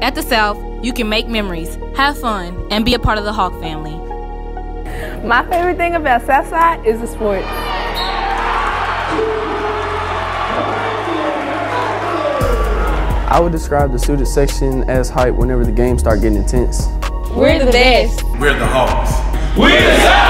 At the South, you can make memories, have fun, and be a part of the Hawk family. My favorite thing about Southside is the sports. I would describe the student section as hype whenever the games start getting intense. We're the best. We're the Hawks. We're the